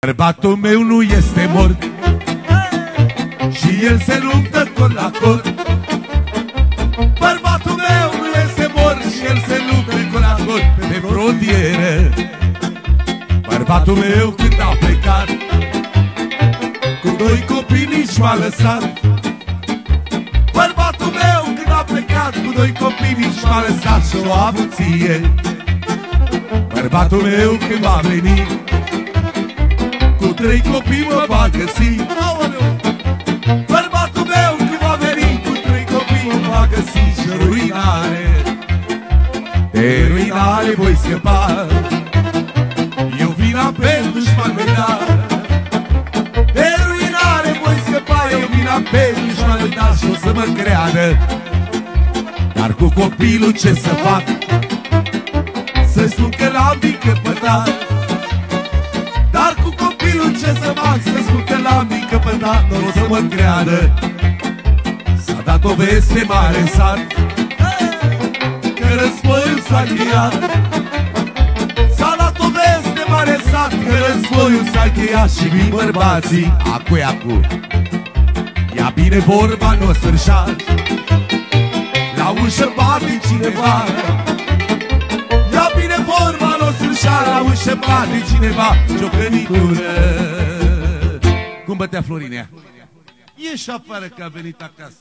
Bărbatul meu nu este mort și el se luptă cot la cot. Bărbatul meu nu este mort și el se luptă cot la cot pe frontieră. Bărbatul meu când a plecat cu doi copii nici m-a lăsat. Bărbatul meu când a plecat cu doi copii nici m-a lăsat și o avuție. Bărbatul meu când va veni cu trei copii mă va găsi. Bărbatul meu când va veni cu trei copii mă va găsi. Și ruinare, de ruinare voi scăpa. Eu vina pe dușman voi da. De ruinare voi scăpa. Eu vina pe dușman voi da. Și o să mă creadă. Dar cu copilul ce să fac? Să spun că l-am încăpătat. Dar cu copilul ce să fac? Să spun că l-am încăpătat. Nu o să mă creadă. S-a dat o veste mare în sat că războiul s-a încheiat. S-a dat o veste mare în sat că războiul s-a încheiat. Și vin bărbații acu. Ia bine vorba, n-o sfârșat. La ușă bate cineva. Ia bine vorba, n-o sfârșat. La ușă bate cineva. Ce-o creditură. Cum bătea Florinea? Ieși afară că a venit acasă.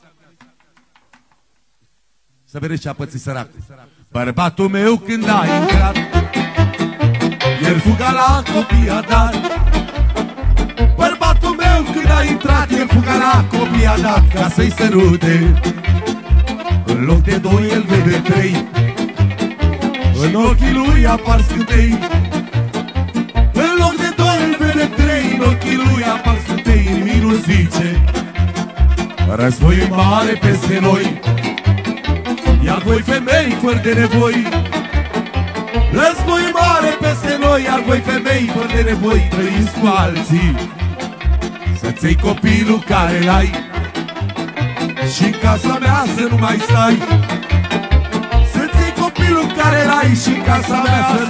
Să vedeți ce a pățit săracul. Bărbatul meu când a intrat, el fuga la copii a dat. Bărbatul meu când a intrat, el fuga la copii a dat. Ca să-i sărute. În loc de doi el vede trei. În ochii lui apar scântei. În loc de doi el vede trei. În ochii lui apar scântei. Nimic nu zice. Războiul mare peste noi. Iar voi femei fără de nevoi. Războiul mare peste noi. Iar voi femei fără de nevoi. Trăiți cu alții. Să-ți iei copilul care l-ai și în casa mea să nu mai stai. Să-ți iei copilul care l-ai și în casa mea să